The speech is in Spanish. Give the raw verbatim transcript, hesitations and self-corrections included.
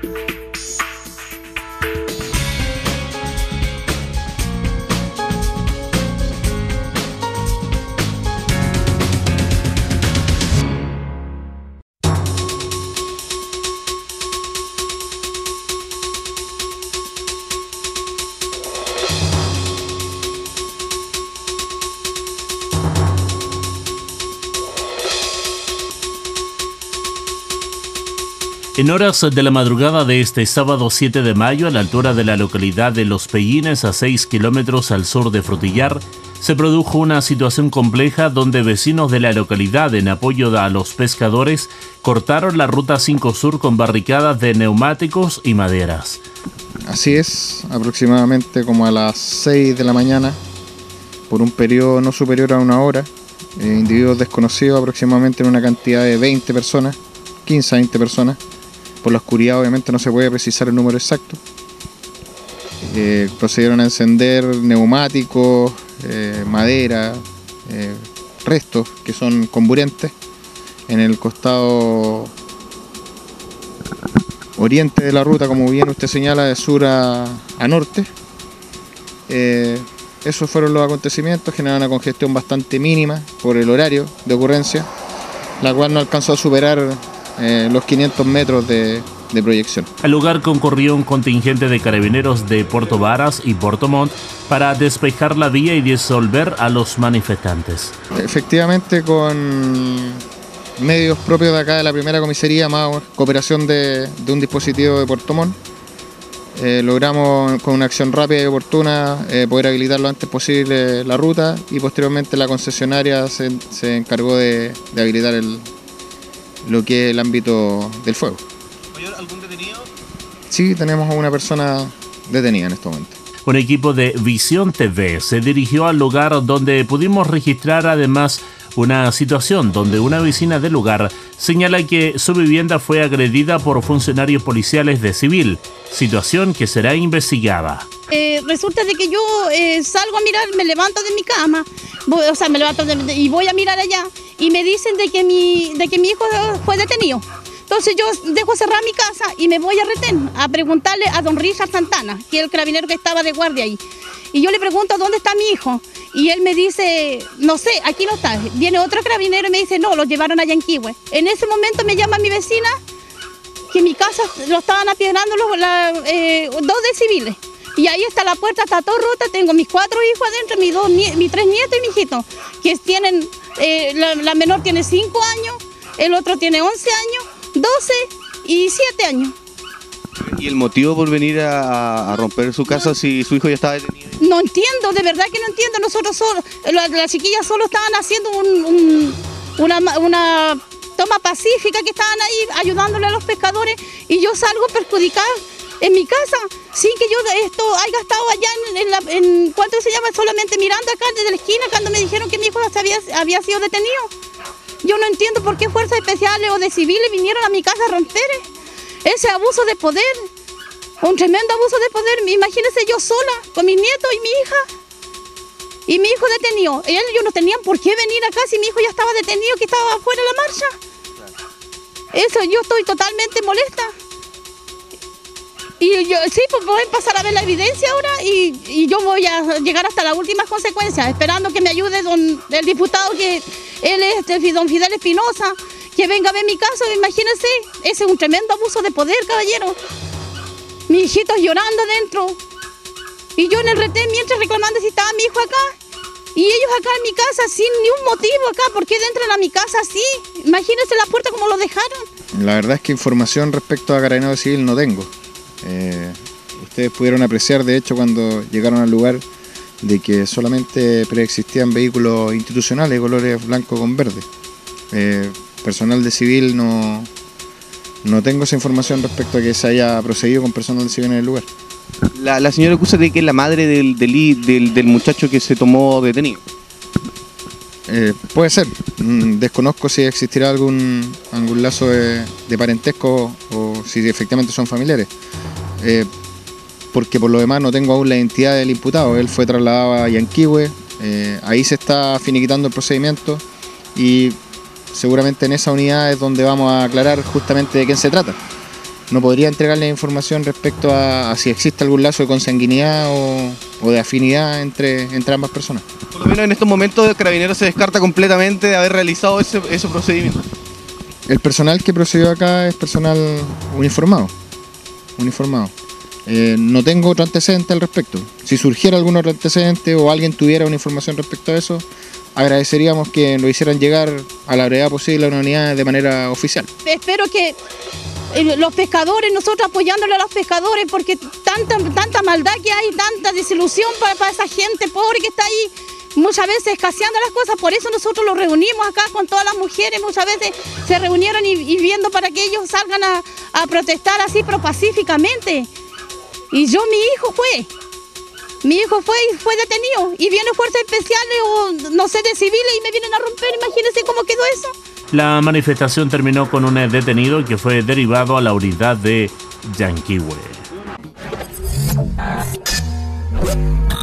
En horas de la madrugada de este sábado siete de mayo, a la altura de la localidad de Los Pellines, a seis kilómetros al sur de Frutillar, se produjo una situación compleja donde vecinos de la localidad, en apoyo a los pescadores, cortaron la ruta cinco Sur con barricadas de neumáticos y maderas. Así es, aproximadamente como a las seis de la mañana, por un periodo no superior a una hora, eh, individuos desconocidos, aproximadamente en una cantidad de veinte personas, quince a veinte personas. Por la oscuridad obviamente no se puede precisar el número exacto. Eh, procedieron a encender neumáticos, eh, madera, eh, restos que son comburentes en el costado oriente de la ruta, como bien usted señala, de sur a, a norte. Eh, esos fueron los acontecimientos, generaron una congestión bastante mínima por el horario de ocurrencia, la cual no alcanzó a superar Eh, los quinientos metros de, de proyección. Al lugar concurrió un contingente de carabineros de Puerto Varas y Puerto Montt para despejar la vía y disolver a los manifestantes. Efectivamente, con medios propios de acá de la primera comisaría, más cooperación de, de un dispositivo de Puerto Montt, eh, logramos con una acción rápida y oportuna eh, poder habilitar lo antes posible la ruta, y posteriormente la concesionaria se, se encargó de, de habilitar el lo que es el ámbito del fuego. ¿Mayor, algún detenido? Sí, tenemos a una persona detenida en este momento. Un equipo de Visión T V se dirigió al lugar donde pudimos registrar además una situación donde una vecina del lugar señala que su vivienda fue agredida por funcionarios policiales de civil, situación que será investigada. Eh, resulta de que yo eh, salgo a mirar, me levanto de mi cama, voy, o sea, me levanto de, y voy a mirar allá, y me dicen de que mi, de que mi hijo fue detenido. Entonces yo dejo cerrar mi casa y me voy a retén a preguntarle a don Richard Santana, que es el carabinero que estaba de guardia ahí. Y yo le pregunto dónde está mi hijo, y él me dice, no sé, aquí no está. Viene otro carabinero y me dice, no, lo llevaron a Yanquihue. En ese momento me llama mi vecina, que en mi casa lo estaban apiedrando los, la, eh, dos de civiles. Y ahí está la puerta, está todo rota, tengo mis cuatro hijos adentro, mis, dos, mis tres nietos y mi hijito, que tienen, eh, la, la menor tiene cinco años, el otro tiene once años, doce y siete años. ¿Y el motivo por venir a, a romper su casa si su hijo ya estaba detenido? No entiendo, de verdad que no entiendo. Nosotros solo, las la chiquillas solo estaban haciendo un, un, una, una toma pacífica, que estaban ahí ayudándole a los pescadores, y yo salgo perjudicada en mi casa, sin que yo esto haya estado allá en, en, la, en ¿cuánto se llama? Solamente mirando acá desde la esquina cuando me dijeron que mi hijo había, había sido detenido. Yo no entiendo por qué fuerzas especiales o de civiles vinieron a mi casa a romper ese abuso de poder, un tremendo abuso de poder. Imagínense yo sola, con mis nietos y mi hija, y mi hijo detenido. Ellos no tenían por qué venir acá si mi hijo ya estaba detenido, que estaba afuera de la marcha. Eso, yo estoy totalmente molesta. Y yo, sí, pues pueden pasar a ver la evidencia ahora, y, y yo voy a llegar hasta las últimas consecuencias, esperando que me ayude don, el diputado, que él es don Fidel Espinosa, que venga a ver mi caso. Imagínense, ese es un tremendo abuso de poder, caballero. Mis hijitos llorando adentro, y yo en el retén mientras reclamando si estaba mi hijo acá, y ellos acá en mi casa sin ni un motivo acá. ¿Por qué entran a mi casa así? Imagínense la puerta como lo dejaron. La verdad es que información respecto a Carabineros Civil no tengo. Eh, ustedes pudieron apreciar, de hecho, cuando llegaron al lugar, de que solamente preexistían vehículos institucionales de colores blanco con verde. Eh, personal de civil no, no tengo esa información respecto a que se haya procedido con personal de civil en el lugar. La, la señora acusa de que es la madre del, del, del, del muchacho que se tomó detenido. Eh, puede ser, mm, desconozco si existirá algún, algún lazo de, de parentesco o si efectivamente son familiares, eh, porque por lo demás no tengo aún la identidad del imputado. Él fue trasladado a Yanquihue, eh, ahí se está finiquitando el procedimiento, y seguramente en esa unidad es donde vamos a aclarar justamente de quién se trata. no podría entregarle información respecto a, a si existe algún lazo de consanguinidad o, o de afinidad entre, entre ambas personas. Por lo menos en estos momentos el carabinero se descarta completamente de haber realizado ese, ese procedimiento. El personal que procedió acá es personal uniformado. uniformado. Eh, no tengo otro antecedente al respecto. Si surgiera algún otro antecedente o alguien tuviera una información respecto a eso, agradeceríamos que lo hicieran llegar a la brevedad posible a una unidad de manera oficial. Espero que eh, los pescadores, nosotros apoyándole a los pescadores, porque tanta, tanta maldad que hay, tanta desilusión para, para esa gente pobre que está ahí, muchas veces escaseando las cosas. Por eso nosotros los reunimos acá con todas las mujeres, muchas veces se reunieron y, y viendo para que ellos salgan a, a protestar así, pero pacíficamente. Y yo, mi hijo fue, mi hijo fue y fue detenido, y vienen fuerzas especiales o no sé, de civiles y me vienen a romper, imagínense cómo quedó eso. La manifestación terminó con un detenido que fue derivado a la unidad de Yanquihue.